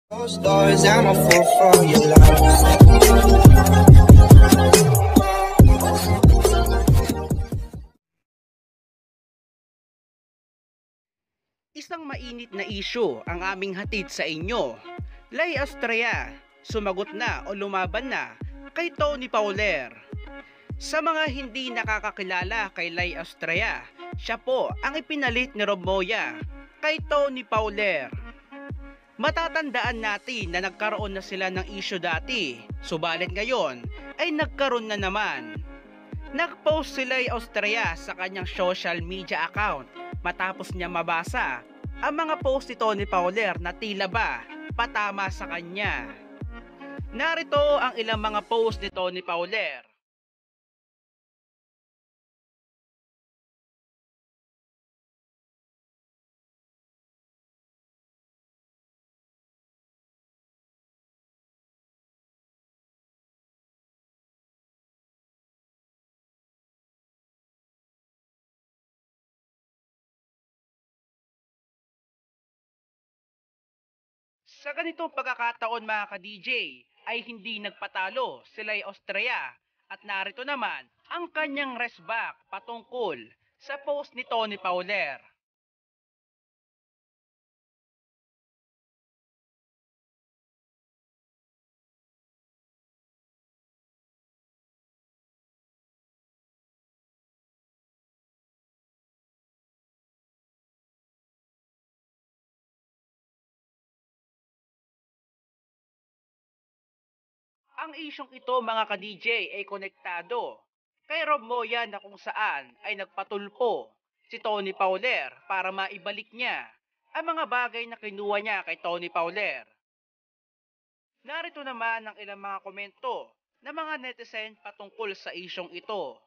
Those doors, I'm a fool for your love. Isang mainit na issue ang aming hatid sa inyo. Lay Astrea, sumagot na o lumaban na kay Tony Pauler. Sa mga hindi nakakakilala kay Lay Astrea, siya po ang ipinalit ni Rob Moya kay Tony Pauler. Matatandaan natin na nagkaroon na sila ng issue dati, subalit ngayon ay nagkaroon na naman. Nagpost si Lay Astrea sa kanyang social media account matapos niya mabasa ang mga post ni Tony Pauler na tila ba patama sa kanya. Narito ang ilang mga post ni Tony Pauler. Sa ganitong pagkakataon mga ka-DJ ay hindi nagpatalo si Lay Astrea at narito naman ang kanyang resback patungkol sa post ni Tony Pauler. Ang isyong ito mga ka-DJ ay konektado kay Rob Moya na kung saan ay nagpatulpo si Tony Pauler para maibalik niya ang mga bagay na kinuha niya kay Tony Pauler. Narito naman ang ilang mga komento ng mga netizen patungkol sa isyong ito.